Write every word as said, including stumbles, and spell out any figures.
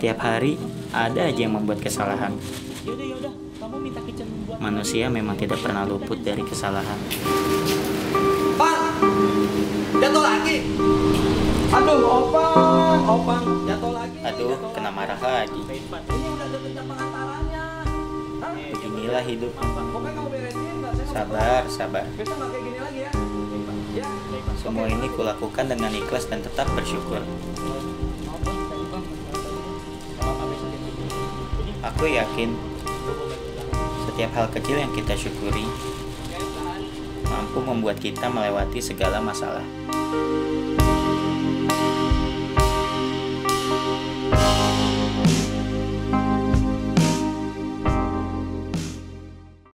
Setiap hari ada aja yang membuat kesalahan. Yaudah yaudah, kamu minta kitchen buat. Manusia memang tidak pernah luput dari kesalahan. Bang, jatuh lagi. Aduh, opang, opang, jatuh lagi. Aduh, jatuh kena lagi. marah lagi. Ini udah deket pengantarannya. Hah? Beginilah hidup. Pokoknya kamu beresin, nggak saya mau Sabar, sabar. pulang. Besok nggak kayak gini lagi ya. Ya. Semua ini kulakukan dengan ikhlas dan tetap bersyukur. Aku yakin setiap hal kecil yang kita syukuri mampu membuat kita melewati segala masalah.